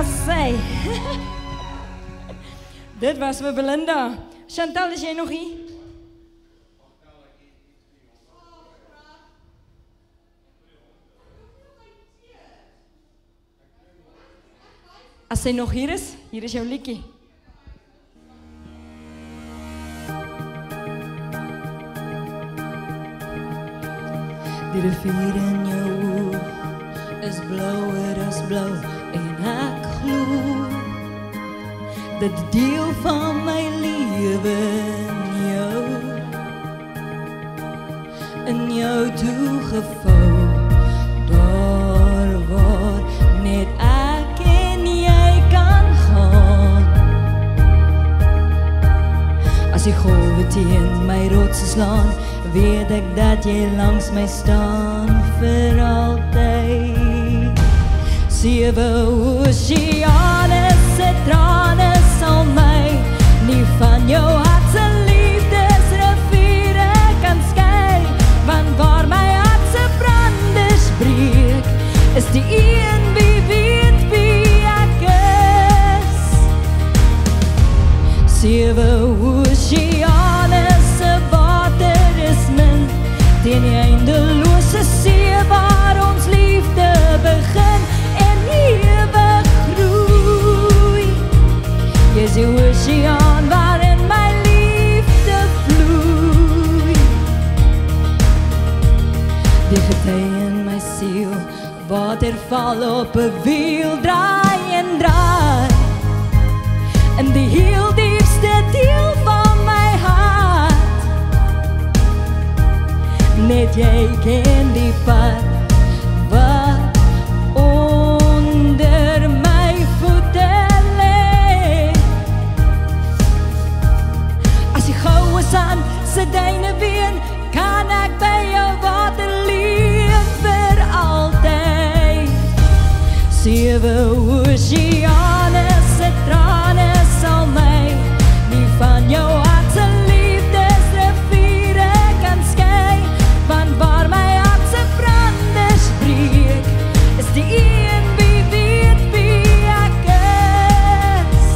Asai. Dit was voor Belinda. Chantal, is jij nog hier? Als zij nog hier is jouw liedje. Die rivier in jou is blauw en ek glo dat die deel van my lewe in jou toegevou, daar waar net ek en jy kan gaan. As die golwe teen my rotse slaan, weet ek dat jy langs my staan vir altyd. 7 oseane se trane sal my nie van jou hart se liefdesriviere kan skei, want waar my hart se branders breek, is die een wie weet wie ek is. 7 oseane se water is min teen die eindelose see waar ons liefde begin en ewig groei. Jy is die oseaan waarin my liefde vloei. Die gety in my siel, waterval op 'n wiel, draai en draai in die heel diepste deel van my hart. Net jy ken die pad wat onder my voete lê. As die goue sand se duine ween, kan ek by jou water leef vir altyd. 7 oseane se trane sal my nie van jou hart se liefdesriviere kan skei, want waar my hart se branders breek, is die een wie weet wie ek is.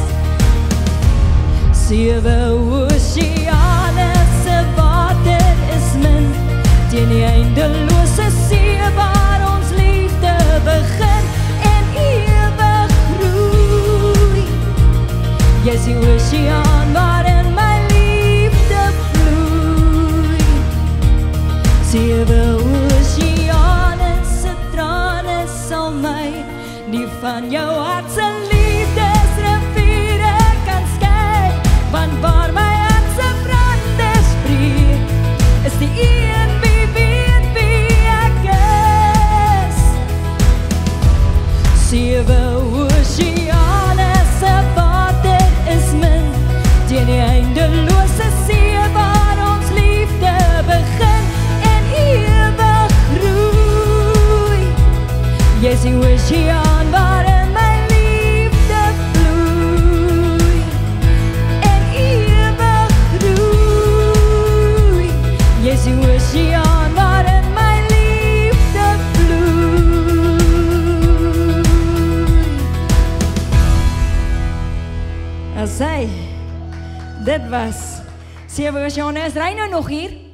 7 oseane se water is min teen die eindelose see waar ons liefde begin en ewig groei. Jy is die oseaan waarin my liefde vloei. 7 oseane se trane sal my nie van jou hart se liefdesriviere kan skei, want waar my hart se branders breek, is die een wie weet wie ek is. 7 oseane se water is min teen die eindelose see waar ons liefde begin en ewig groei. Jy is die oseaan waarin my liefde vloei en ewig groei. Jy is die oseaan waarin my liefde vloei. Asai. Dit was 7 oseane. Is Reino nog hier?